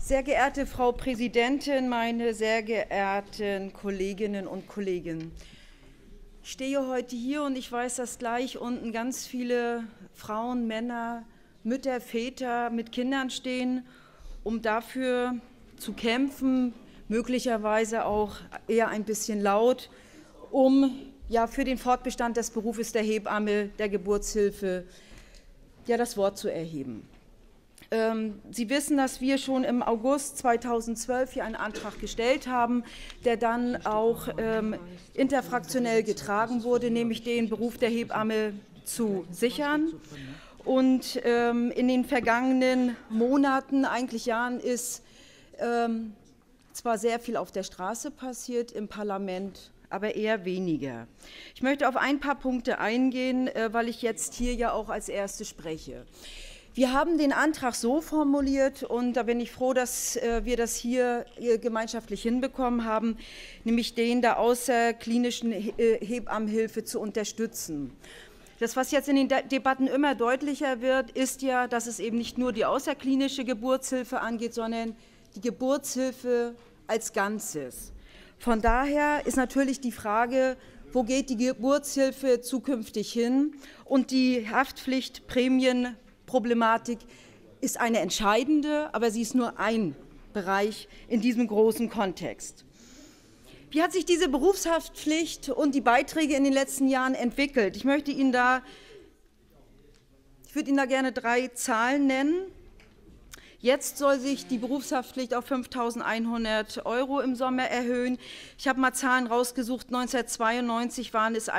Sehr geehrte Frau Präsidentin, meine sehr geehrten Kolleginnen und Kollegen. Ich stehe heute hier und ich weiß, dass gleich unten ganz viele Frauen, Männer, Mütter, Väter mit Kindern stehen, um dafür zu kämpfen, möglicherweise auch eher ein bisschen laut, um für den Fortbestand des Berufes der Hebamme, der Geburtshilfe, das Wort zu erheben. Sie wissen, dass wir schon im August 2012 hier einen Antrag gestellt haben, der dann auch interfraktionell getragen wurde, nämlich den Beruf der Hebamme zu sichern. Und in den vergangenen Monaten, eigentlich Jahren, ist zwar sehr viel auf der Straße passiert, im Parlament aber eher weniger. Ich möchte auf ein paar Punkte eingehen, weil ich jetzt hier ja auch als Erste spreche. Wir haben den Antrag so formuliert, und da bin ich froh, dass wir das hier gemeinschaftlich hinbekommen haben, nämlich den der außerklinischen Hebammenhilfe zu unterstützen. Das, was jetzt in den Debatten immer deutlicher wird, ist ja, dass es eben nicht nur die außerklinische Geburtshilfe angeht, sondern die Geburtshilfe als Ganzes. Von daher ist natürlich die Frage, wo geht die Geburtshilfe zukünftig hin? Und die Haftpflichtprämienproblematik ist eine entscheidende, aber sie ist nur ein Bereich in diesem großen Kontext. Wie hat sich diese Berufshaftpflicht und die Beiträge in den letzten Jahren entwickelt? Ich würde Ihnen da gerne 3 Zahlen nennen. Jetzt soll sich die Berufshaftpflicht auf 5.100 € im Sommer erhöhen. Ich habe mal Zahlen rausgesucht. 1992 waren es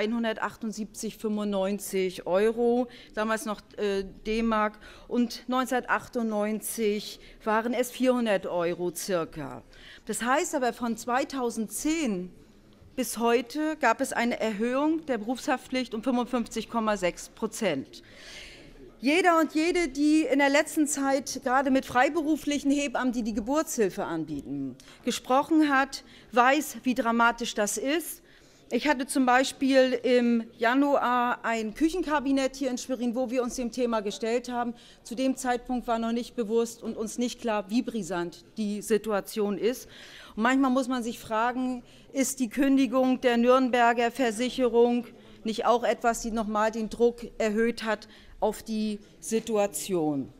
178,95 €, damals noch D-Mark, und 1998 waren es 400 € circa. Das heißt aber, von 2010 bis heute gab es eine Erhöhung der Berufshaftpflicht um 55,6%. Jeder und jede, die in der letzten Zeit gerade mit freiberuflichen Hebammen, die die Geburtshilfe anbieten, gesprochen hat, weiß, wie dramatisch das ist. Ich hatte zum Beispiel im Januar ein Küchenkabinett hier in Schwerin, wo wir uns dem Thema gestellt haben. Zu dem Zeitpunkt war noch nicht bewusst und uns nicht klar, wie brisant die Situation ist. Und manchmal muss man sich fragen, ist die Kündigung der Nürnberger Versicherung nicht auch etwas, die nochmal den Druck erhöht hat auf die Situation?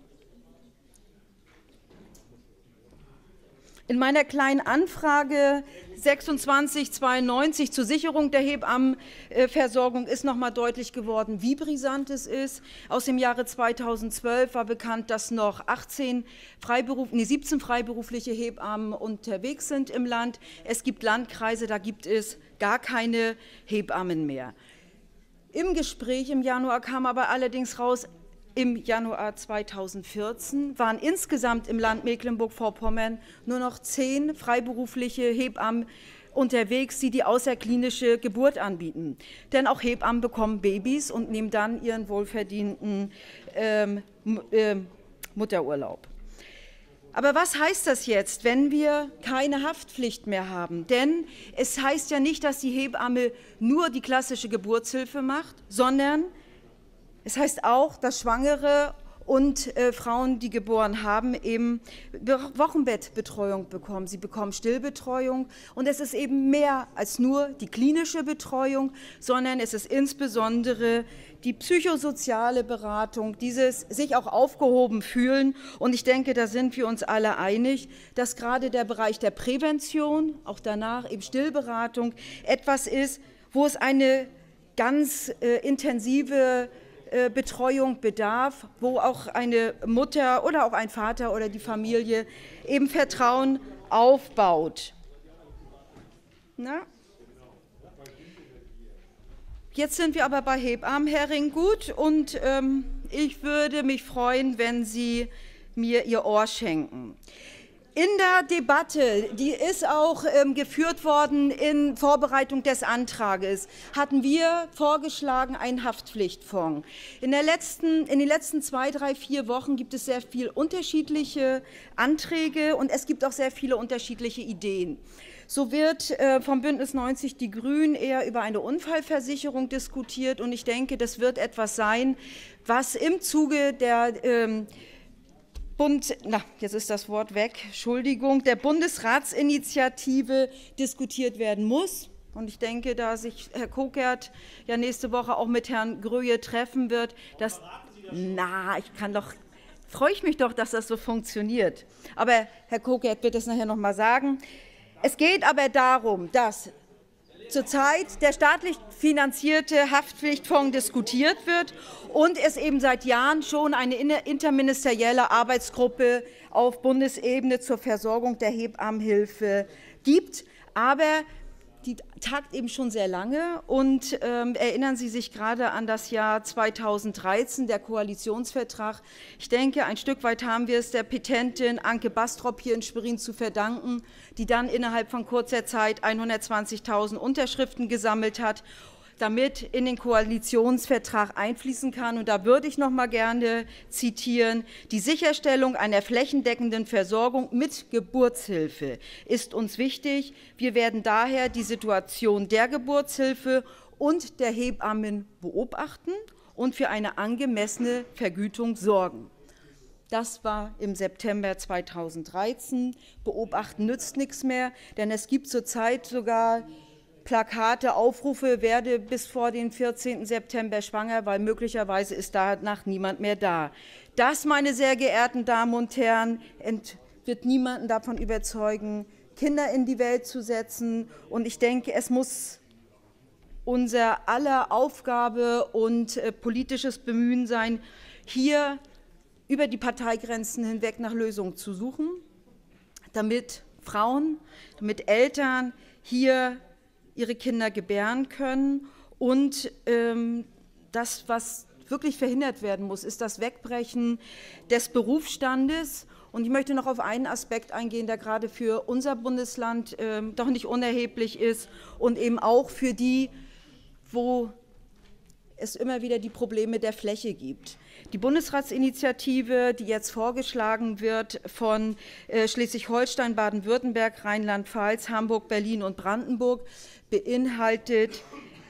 In meiner kleinen Anfrage 2692 zur Sicherung der Hebammenversorgung ist noch mal deutlich geworden, wie brisant es ist. Aus dem Jahre 2012 war bekannt, dass noch 17 freiberufliche Hebammen unterwegs sind im Land. Es gibt Landkreise, da gibt es gar keine Hebammen mehr. Im Gespräch im Januar kam aber allerdings raus, im Januar 2014 waren insgesamt im Land Mecklenburg-Vorpommern nur noch 10 freiberufliche Hebammen unterwegs, die die außerklinische Geburt anbieten. Denn auch Hebammen bekommen Babys und nehmen dann ihren wohlverdienten Mutterurlaub. Aber was heißt das jetzt, wenn wir keine Haftpflicht mehr haben? Denn es heißt ja nicht, dass die Hebamme nur die klassische Geburtshilfe macht, sondern es heißt auch, dass Schwangere und Frauen, die geboren haben, eben Wochenbettbetreuung bekommen. Sie bekommen Stillbetreuung, und es ist eben mehr als nur die klinische Betreuung, sondern es ist insbesondere die psychosoziale Beratung, dieses sich auch aufgehoben fühlen. Und ich denke, da sind wir uns alle einig, dass gerade der Bereich der Prävention, auch danach eben Stillberatung, etwas ist, wo es eine ganz intensive Betreuung bedarf, wo auch eine Mutter oder auch ein Vater oder die Familie eben Vertrauen aufbaut. Na? Jetzt sind wir aber bei Hebammen, Herr Ringgut, und ich würde mich freuen, wenn Sie mir Ihr Ohr schenken. In der Debatte, die ist auch geführt worden in Vorbereitung des Antrages, hatten wir vorgeschlagen einen Haftpflichtfonds. In den letzten 2, 3, 4 Wochen gibt es sehr viele unterschiedliche Anträge, und es gibt auch sehr viele unterschiedliche Ideen. So wird vom Bündnis 90 Die Grünen eher über eine Unfallversicherung diskutiert, und ich denke, das wird etwas sein, was im Zuge der jetzt ist das Wort weg, Entschuldigung, der Bundesratsinitiative diskutiert werden muss. Und ich denke, da sich Herr Kokert ja nächste Woche auch mit Herrn Gröhe treffen wird, freue ich mich doch, dass das so funktioniert. Aber Herr Kokert wird es nachher noch mal sagen. Es geht aber darum, dass zurzeit der staatlich finanzierte Haftpflichtfonds diskutiert wird und es eben seit Jahren schon eine interministerielle Arbeitsgruppe auf Bundesebene zur Versorgung der Hebammenhilfe gibt. Aber die tagt eben schon sehr lange und erinnern Sie sich gerade an das Jahr 2013, der Koalitionsvertrag. Ich denke, ein Stück weit haben wir es der Petentin Anke Bastrop hier in Schwerin zu verdanken, die dann innerhalb von kurzer Zeit 120.000 Unterschriften gesammelt hat, damit in den Koalitionsvertrag einfließen kann. Und da würde ich noch mal gerne zitieren: Die Sicherstellung einer flächendeckenden Versorgung mit Geburtshilfe ist uns wichtig. Wir werden daher die Situation der Geburtshilfe und der Hebammen beobachten und für eine angemessene Vergütung sorgen. Das war im September 2013. Beobachten nützt nichts mehr, denn es gibt zurzeit sogar Plakate, Aufrufe, werde bis vor den 14. September schwanger, weil möglicherweise ist danach niemand mehr da. Das, meine sehr geehrten Damen und Herren, wird niemanden davon überzeugen, Kinder in die Welt zu setzen. Und ich denke, es muss unser aller Aufgabe und politisches Bemühen sein, hier über die Parteigrenzen hinweg nach Lösungen zu suchen, damit Frauen, damit Eltern hier ihre Kinder gebären können. Und das, was wirklich verhindert werden muss, ist das Wegbrechen des Berufsstandes. Und ich möchte noch auf einen Aspekt eingehen, der gerade für unser Bundesland doch nicht unerheblich ist und eben auch für die, wo es immer wieder die Probleme der Fläche gibt. Die Bundesratsinitiative, die jetzt vorgeschlagen wird von Schleswig-Holstein, Baden-Württemberg, Rheinland-Pfalz, Hamburg, Berlin und Brandenburg, beinhaltet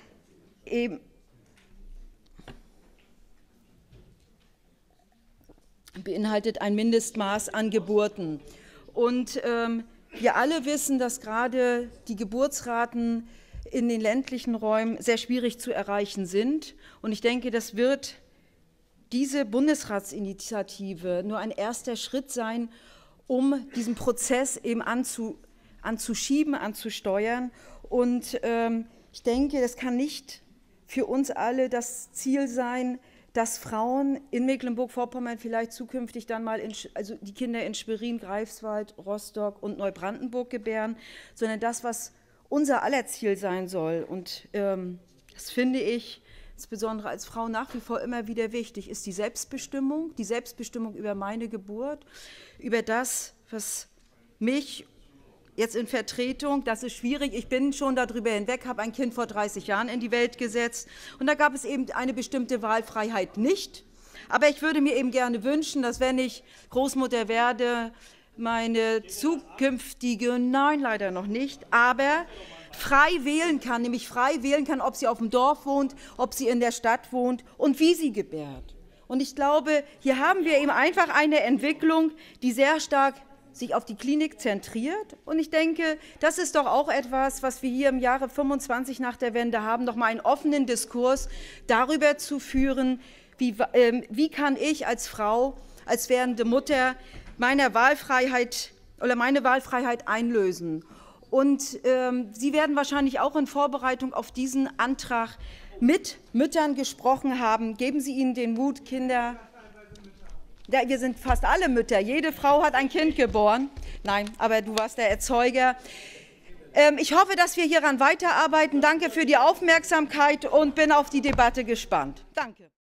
ein Mindestmaß an Geburten. Und wir alle wissen, dass gerade die Geburtsraten in den ländlichen Räumen sehr schwierig zu erreichen sind. Und ich denke, das wird diese Bundesratsinitiative nur ein erster Schritt sein, um diesen Prozess eben anzuschieben, anzusteuern. Und ich denke, das kann nicht für uns alle das Ziel sein, dass Frauen in Mecklenburg-Vorpommern vielleicht zukünftig dann mal also die Kinder in Schwerin, Greifswald, Rostock und Neubrandenburg gebären, sondern das, was unser aller Ziel sein soll. Und das finde ich insbesondere als Frau nach wie vor immer wieder wichtig, ist die Selbstbestimmung über meine Geburt, über das, was mich jetzt in Vertretung, das ist schwierig, ich bin schon darüber hinweg, habe ein Kind vor 30 Jahren in die Welt gesetzt und da gab es eben eine bestimmte Wahlfreiheit nicht. Aber ich würde mir eben gerne wünschen, dass wenn ich Großmutter werde, meine zukünftige, nein, leider noch nicht, aber frei wählen kann, nämlich frei wählen kann, ob sie auf dem Dorf wohnt, ob sie in der Stadt wohnt und wie sie gebärt. Und ich glaube, hier haben wir eben einfach eine Entwicklung, die sehr stark sich auf die Klinik zentriert. Und ich denke, das ist doch auch etwas, was wir hier im Jahre 25 nach der Wende haben, noch mal einen offenen Diskurs darüber zu führen, wie kann ich als Frau, als werdende Mutter meine Wahlfreiheit einlösen. Und Sie werden wahrscheinlich auch in Vorbereitung auf diesen Antrag mit Müttern gesprochen haben. Geben Sie ihnen den Mut, Kinder. Ja, wir sind fast alle Mütter. Jede Frau hat ein Kind geboren. Nein, aber du warst der Erzeuger. Ich hoffe, dass wir hieran weiterarbeiten. Danke für die Aufmerksamkeit und bin auf die Debatte gespannt. Danke.